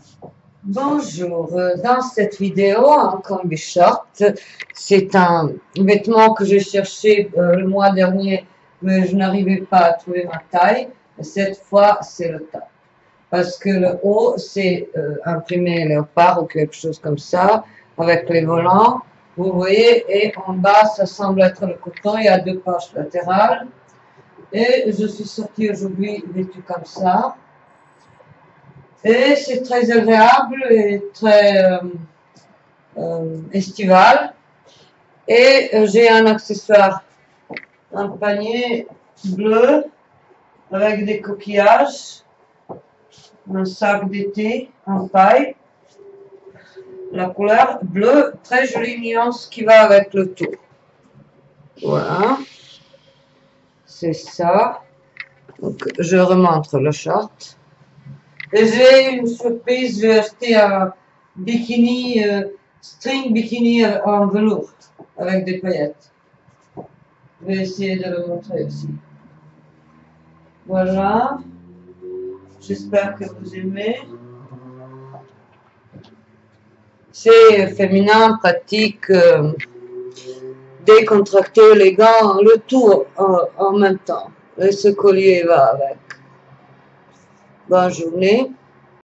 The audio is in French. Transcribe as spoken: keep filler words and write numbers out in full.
Bonjour, euh, dans cette vidéo, un combi short, c'est un vêtement que j'ai cherché euh, le mois dernier, mais je n'arrivais pas à trouver ma taille. Cette fois, c'est le top. Parce que le haut, c'est euh, imprimé léopard ou quelque chose comme ça, avec les volants. Vous voyez, et en bas, ça semble être le coton, il y a deux poches latérales. Et je suis sortie aujourd'hui vêtue comme ça. Et c'est très agréable et très euh, euh, estival. Et euh, j'ai un accessoire, un panier bleu avec des coquillages, un sac d'été en paille. La couleur bleue, très jolie nuance qui va avec le tout. Voilà. C'est ça. Donc, je remontre le short. Et j'ai une surprise, j'ai acheté un bikini, euh, string bikini en velours, avec des paillettes. Je vais essayer de le montrer aussi. Voilà. J'espère que vous aimez. C'est féminin, pratique, euh, décontracté, élégant, le tout en, en même temps. Et ce collier va avec. Bonne journée.